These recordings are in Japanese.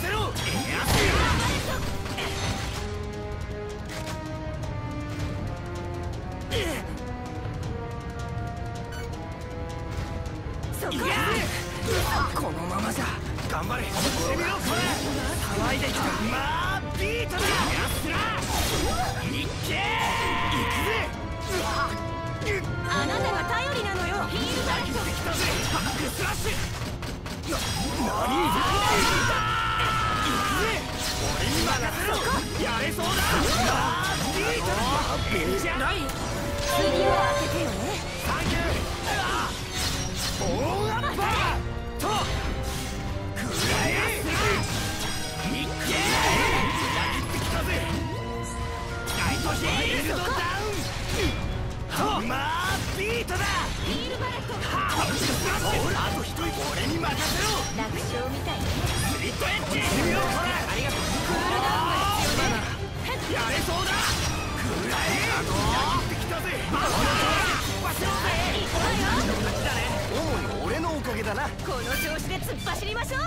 せろ。このままじゃ頑張れ。これ見ろこれ。騒いできた。まあビートだ。やつらいっけー。行くぜ。 あなたが頼りなのよ。ヒールだ。 できたぜ。バックスラッシュ。何？行くぜ。俺に任せろ。やれそうだ。ビートだ。ベンジャーない。 次は当ててよね。 サンキュー。オーアッパーとくらえ。いっけー。やってきたぜ。ナイトヒールドダウン。まあビートだ。 ヒールバレット。 あと一人俺に任せろ。 楽勝みたいね。 スリットエッジしてみろこれ。ありがとう。 クールダウンが必要ね。 やれそうだ。くらえ。やってきたぜ。 行くわよ。 主に俺のおかげだな。 この調子で突っ走りましょう。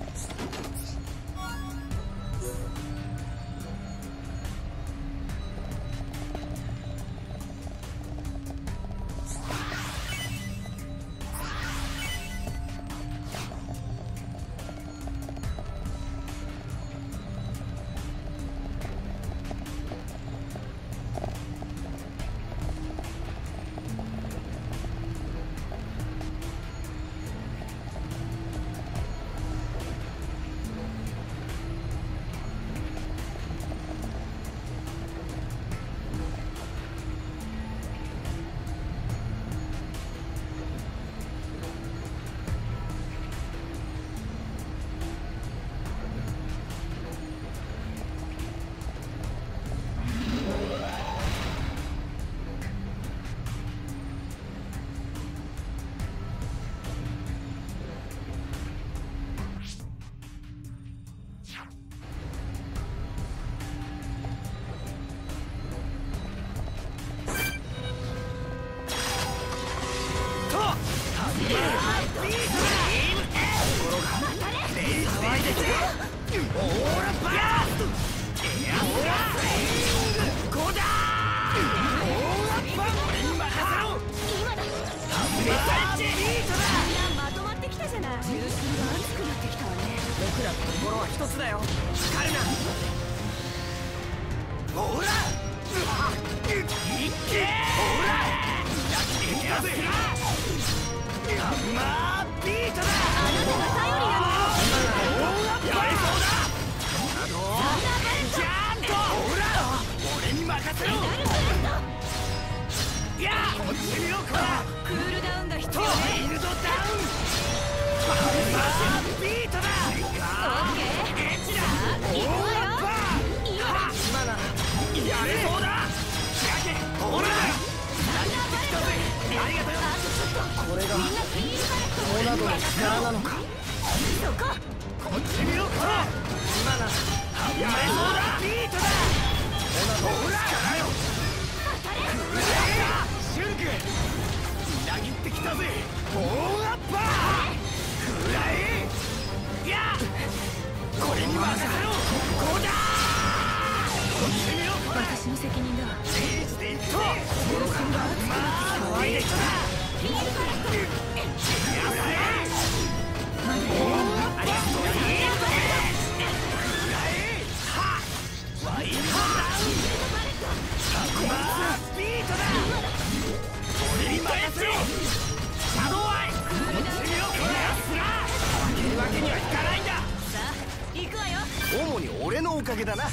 まとまってきたじゃない。重心が熱くなってきたわね。 僕らの心は一つだよ。光るな。ほら。いっけー。ほら。やぜ。まあビートだ。 あなたが頼りなのよ。 やれそうだ。ジャンプ。ほら。俺に任せろ。いやこっち見ろこら。 クールダウンが必要ね。 ヒールドダウン。まあビートだ。 オッケー。 エッジだ。 行くわよ。 今ならやれそうだ。ほら。ありがとうよ。これがみんなヒールバレット。 モナドの力なのか。 そこ。 こっち見ろこら。今ならやれそうだ。ビートだ。モナドの力よ。クラシュルク裏切ってきたぜ。ボーンアッパー。くらえ。いやこれに任せろ。こうだ。こっち見ろこら。 私の責任だわ。 ステージでいくとまあ騒いできた。 ヒールバレット。 やばい。ボーンアッパー。ありがとう。くらえ。はっワインドダウン。まあビートだ。俺に任せろ。シャドウアイ。こっち見ろこれ。やつら負けるわけにはいかないんだ。 さあ行くわよ。 主に俺のおかげだな。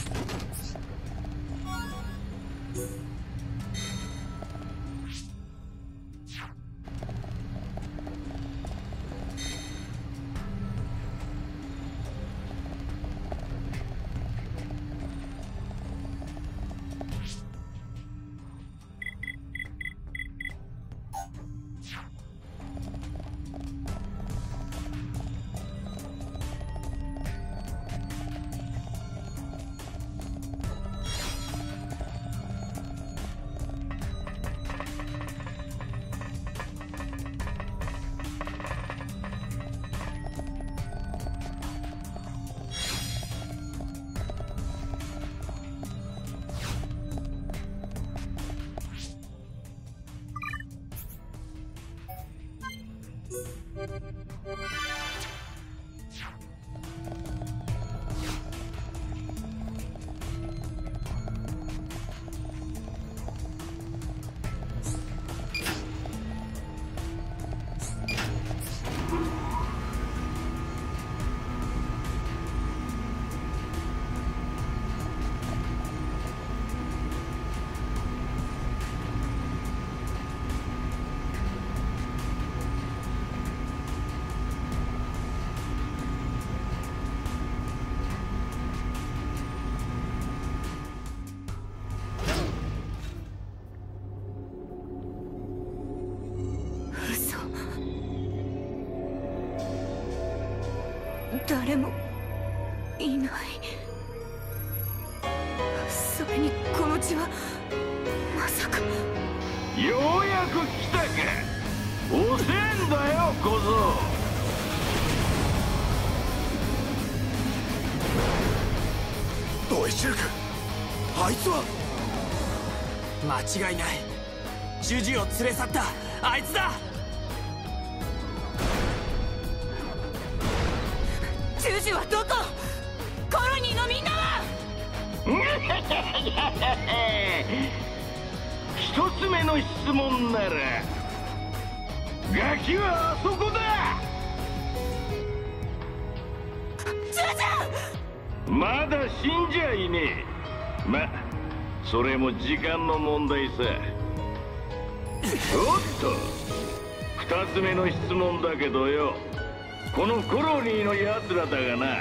誰もいない。それにこの血はまさか。 ようやく来たか。遅えんだよ小僧。 おいシルク、あいつは間違いない。ジュジュを連れ去ったあいつだ。 ジュジュはどこ？コロニーのみんなは？ 一つ目の質問なら、ガキはあそこだ。 ジュジュ！ まだ死んじゃいねえ。ま、それも時間の問題さ。おっと、二つ目の質問だけどよ、このコロニーのやつらだがな、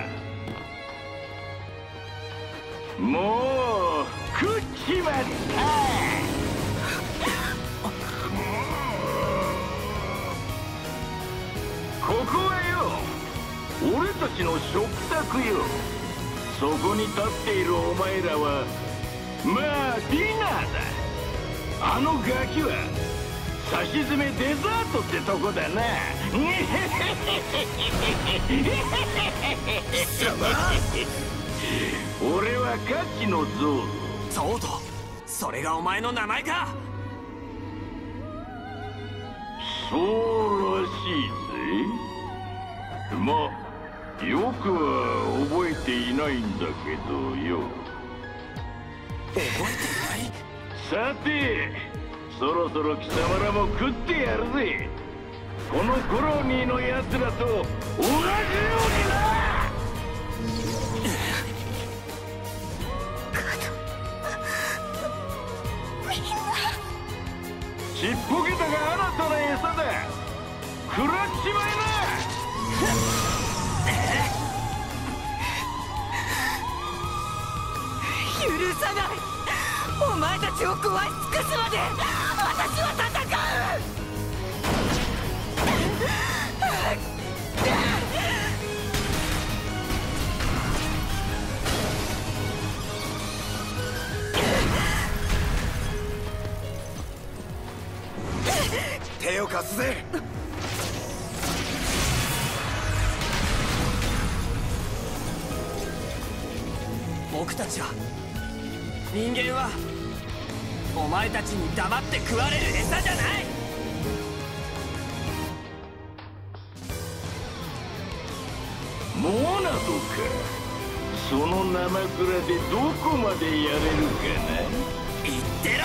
もう食っちまった。ここはよ、俺たちの食卓よ。そこに立っているお前らはまあディナーだ。あのガキはさしずめデザートってとこだな。 貴様俺はカキのゾウ。 ゾウとそれがお前の名前か。 そうらしいぜ。まあよくは覚えていないんだけどよ。 覚えてない？ さて、そろそろ貴様らも食ってやるぜ。このコロニーのやつらと同じようにな。ちっぽけだが新たな餌だ。食らっちまえな。 許さない。お前たちを食わし尽くすまで私は戦う。 手を貸すぜ。 僕たちは、人間はお前たちに黙って食われる餌じゃない。 モナドか。その生蔵でどこまでやれるかな。 言ってろ。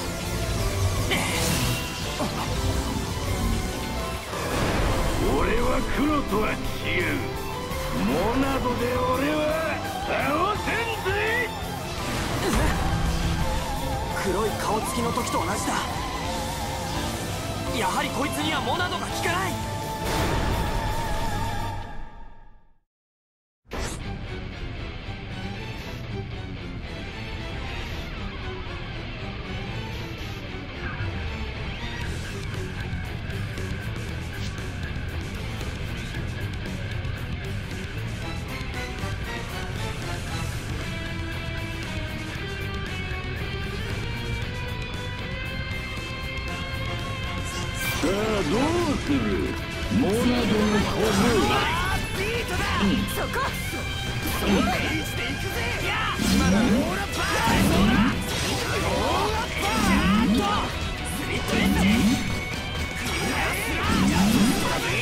俺は黒とは違う。モナドで俺は倒せんぜ。 黒い顔つきの時と同じだ。やはりこいつにはモナドが効かない。 さあどうする。モナドの小僧。 ビートだ。そこ。そのページで行くぜ。やあ。今だ。オーラパー。オーラパー。スリットエッジ。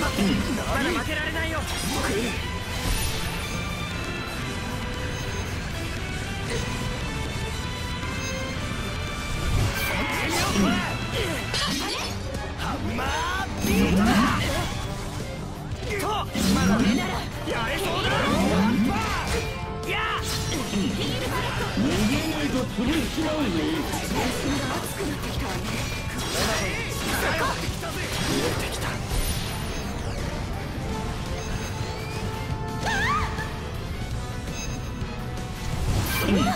負けられないよ。 ハンマービートだとまだやれそうだ。や逃げないと潰しちまうぜ。 守る。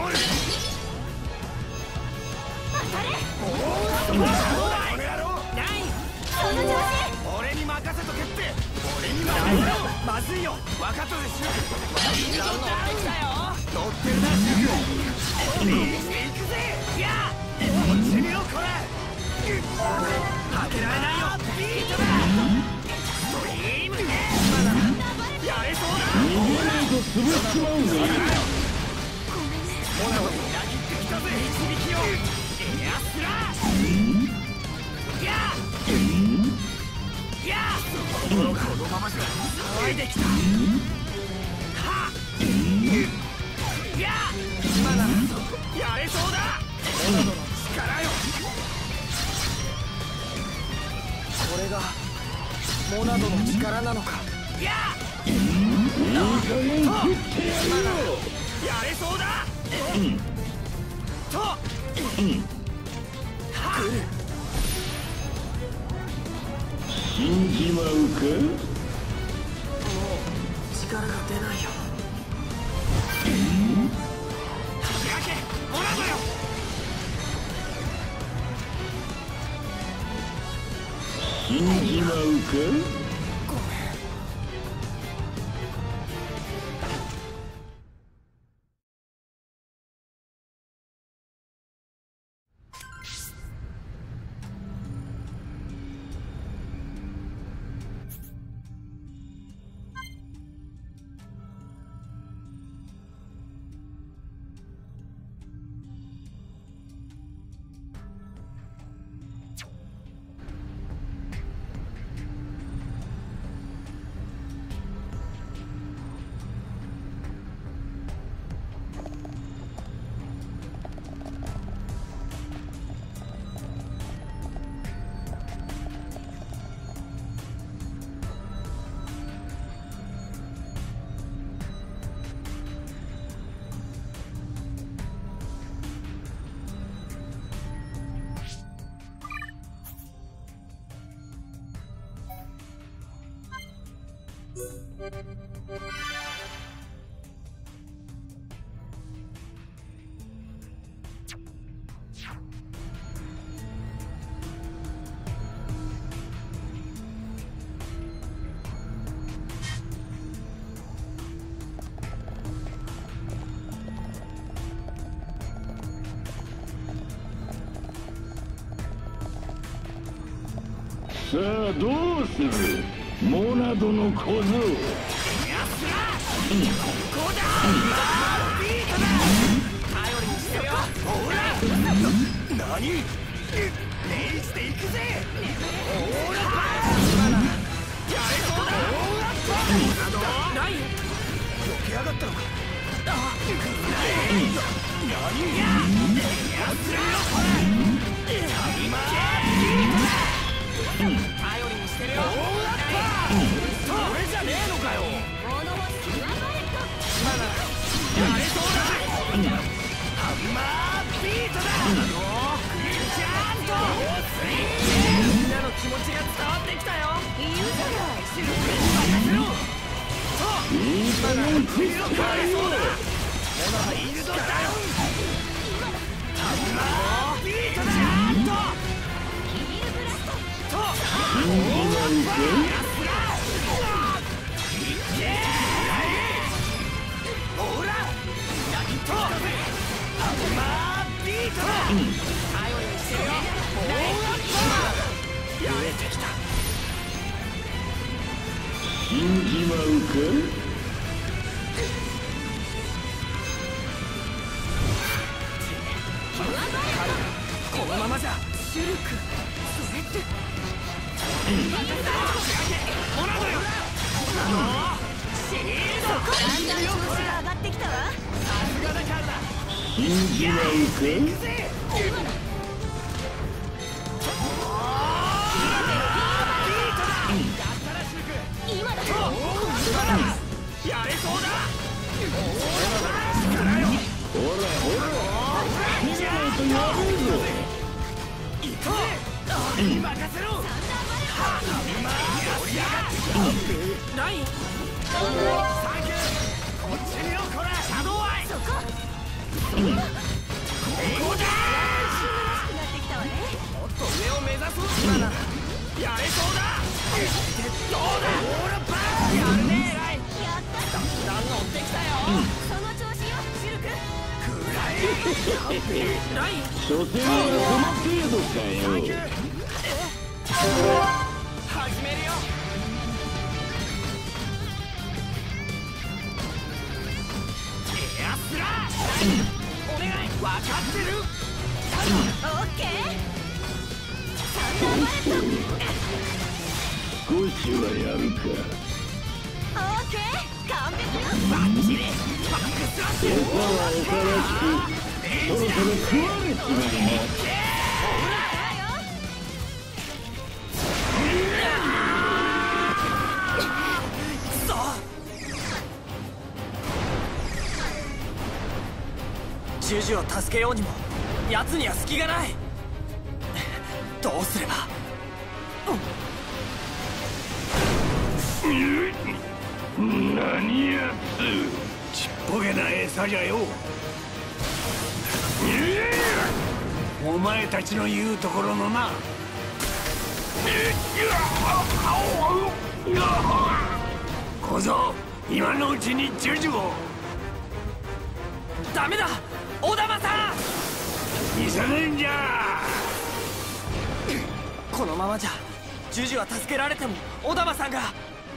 俺に任せとけって。俺に任せろ。まずいよ。分かったでしょ。乗ってるな。リーチで行くぜ。やこっち見ろこれ。負けられないよ。ビートだ。ストリームね。やれそうだ。 逃げないと潰しちまうぜ。 裏切ってきたぜ。導きよ。エアスラー。やこのままじゃ騒いできた。はや今ならやれそうだ。モナドの力よ。これがモナドの力なのか。やいい加減食ってやるよ。 やれそうだ。と死んじまうか。 力が出ないよ。 開けモナドよ。 死んじまうか。さあどうするモナドの小僧。 やつらここだ。ビートだ。頼りにしてるよ。ほら何レイジで行くぜ。オーラパー。やれそうだ。オーラパー。何避けやがったのか。何やつらよこれ。今頼りにしてるよ。オーラパー。それじゃねえのかよ。今ならやれそうだ。ハンマービートだ。ちゃんとみんなの気持ちが伝わってきたよ。いいじゃない。シルクに任せろ。そう今ならクイズを変えそうだ。モナハイールドダウン。ハンマービートだ。ちゃんととオーラパー。ほらやっとハンマービートだ。頼りにしてるよ。オーラッパー。やれてきた。 死んじまうか。 このままじゃシルクそれってシールドだんだん調子が上がってきたわ。さすがだからだ。 信じないか。 今だ。 やれそうだ。 ほらほら、見ないとやべえぞ。 行こう。任せろ。ライン。サンキュー。こっち見ろこら。シャドウアイ。 そこ。 ここだ。もっと上を目指そう。今ならやれそうだ。どうだ。オーラバー。やるねライン。 やった。 だんだん乗ってきたよ。 その調子よ、シルク。 ライン。 所詮はこの程度かよ。 始めるよ。エアスラー。お願い。分かってる。 オッケー。サンダーバレット。 少しはやるか。 オッケー。完璧よ。 バッチリ。バックスラッシュ。 餌は餌らしく、そろそろ食われちまいな。 ジュジュを助けようにも奴には隙がない。どうすれば。 何やつ。 ちっぽけな餌じゃよ。お前たちの言うところのな。小僧、今のうちにジュジュを。 ダメだ小玉さん。 急ぐんじゃ。 このままじゃジュジュは助けられても小玉さんが。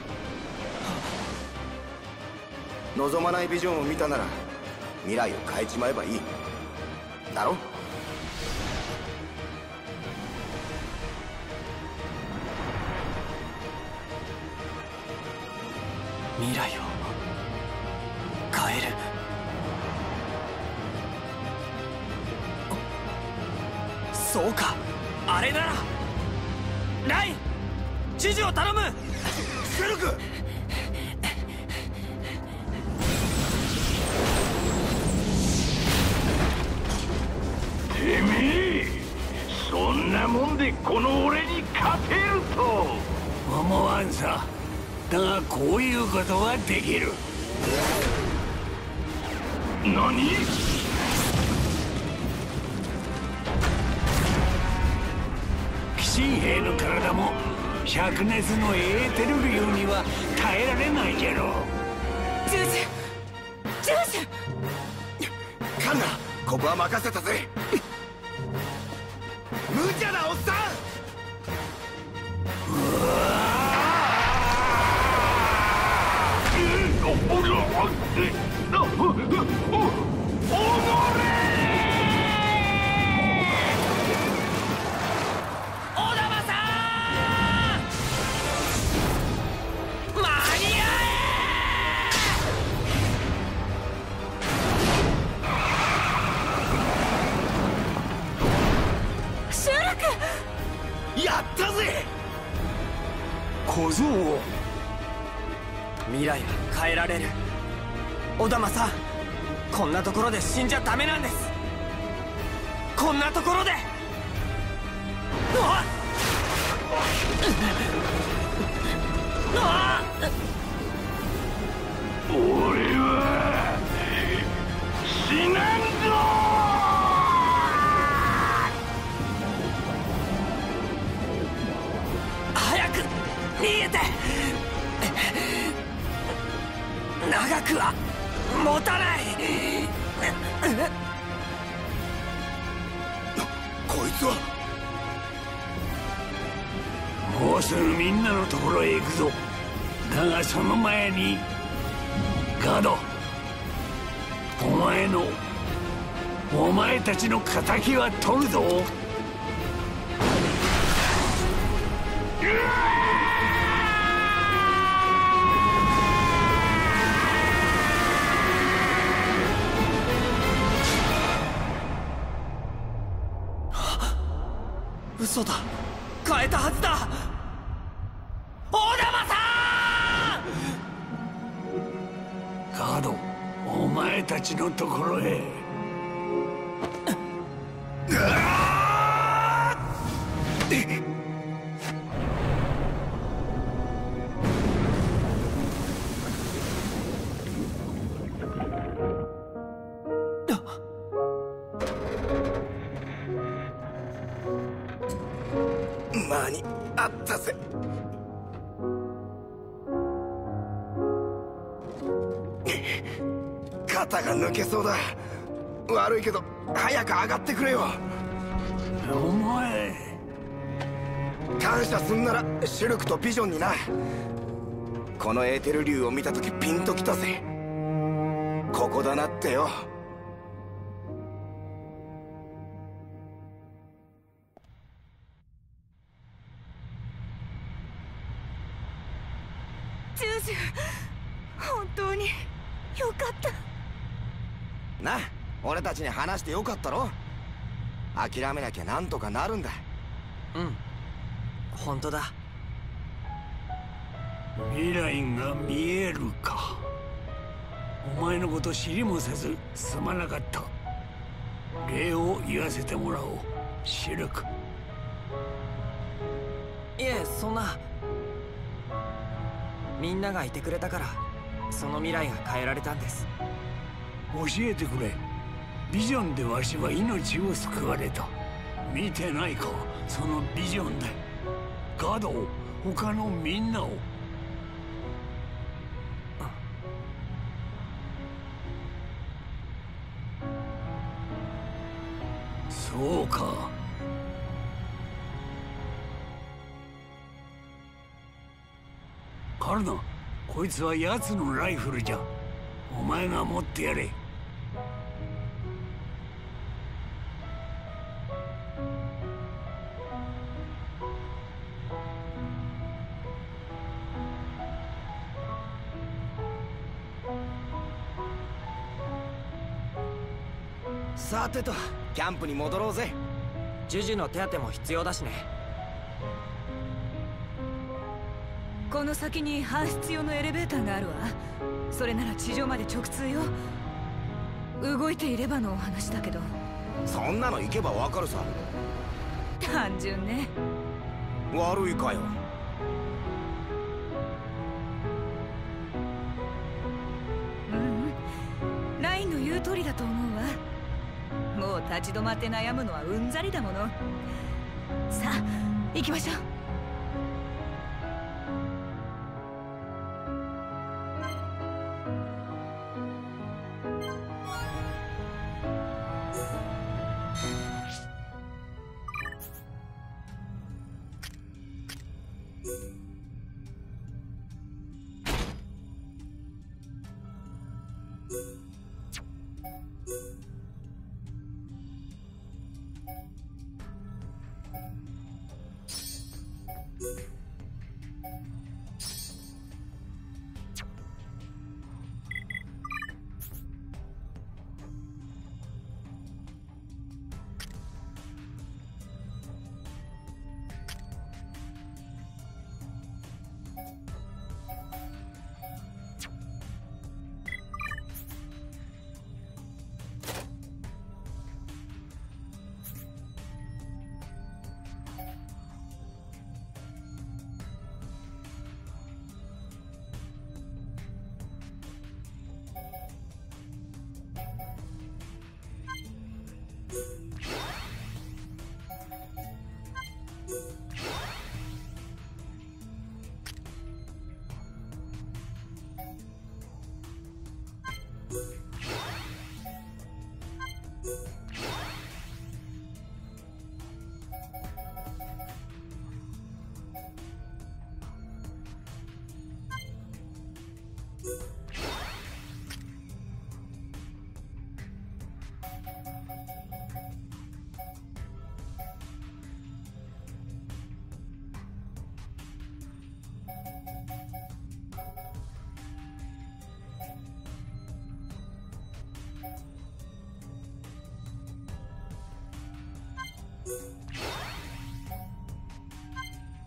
望まないビジョンを見たなら未来を変えちまえばいいだろ。 未来を変える。そうか、あれなら。ライン、ジュジュを頼む。 シルク。 てめえ、そんなもんでこの俺に勝てると思わんさ。だがこういうことはできる。 何。 騎士兵の体も灼熱のエーテル流には耐えられないじゃろう。 ジュジュジュジュ。 カンナ、ここは任せたぜ。無茶なおっさん。やったぜ小僧。 未来は変えられる。小玉さん、こんなところで死んじゃダメなんです。こんなところで。 俺は死なんぞ。 早く逃げて。長くは持たない。 こいつは。 もうすぐみんなのところへ行くぞ。だがその前にガド、お前たちの仇は取るぞ。 嘘だ、変えたはずだ。大玉さん！ ガード、お前たちのところへ。 間に合ったぜ。肩が抜けそうだ。悪いけど早く上がってくれよ。 お前、 感謝すんならシュルクとビジョンにな。このエーテル竜を見た時ピンときたぜ。ここだなってよ。 ジュージュ、本当によかったな。俺たちに話してよかったろ。諦めなきゃなんとかなるんだ。 うん、本当だ。 未来が見えるか。お前のこと知りもせずすまなかった。礼を言わせてもらおう、シルク。 いえ、そんな。みんながいてくれたからその未来が変えられたんです。 教えてくれ。ビジョンでわしは命を救われた。見てないか、そのビジョンでガドを、他のみんなを。そうか。カルナ、こいつは奴のライフルじゃ。お前が持ってやれ。 さてと、キャンプに戻ろうぜ。 ジュジュの手当ても必要だしね。 この先に搬出用のエレベーターがあるわ。それなら地上まで直通よ。動いていればのお話だけど。 そんなの行けばわかるさ。 単純ね。 悪いかよ。 ラインの言う通りだと思うわ。もう立ち止まって悩むのはうんざりだもの。さあ行きましょう。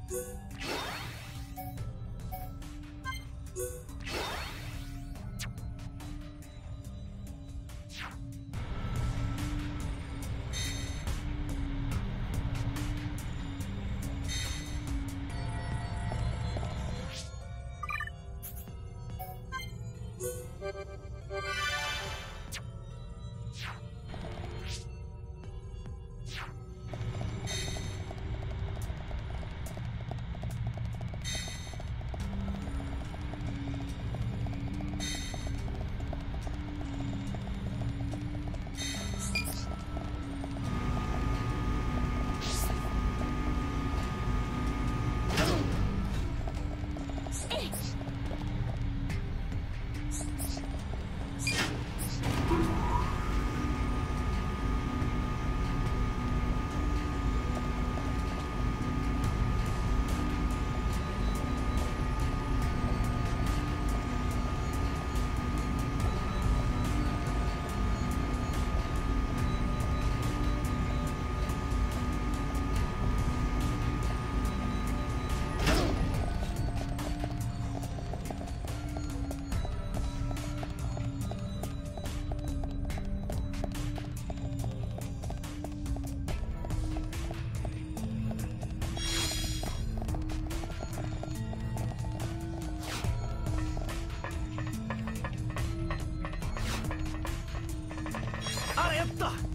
あらやった。